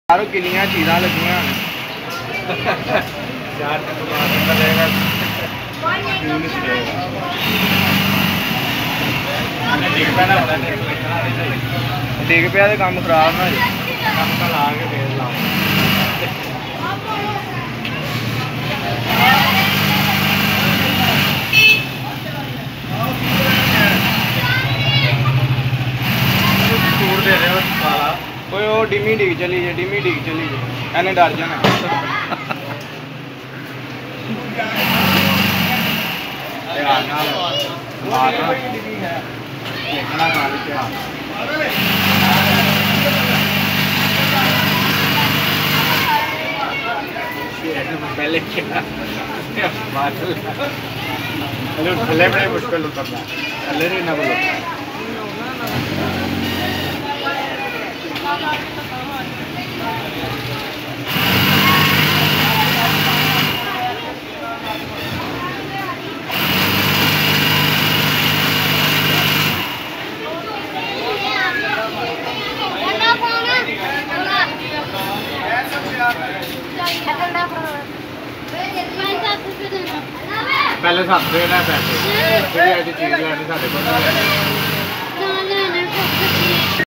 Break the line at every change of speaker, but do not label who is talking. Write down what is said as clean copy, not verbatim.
यार किनिया चीज़ा लगियां चार डिग पिया तो काम खराब ना काम का ला के फिर ला दे रहे हो साला कोई वो डिमी डिग चली है एने डर जाना पहले थले बड़े मुश्किल उतरना थले नहीं ना बोलो पहले साथ देना पैसे फिर चीज लेनी साढ़े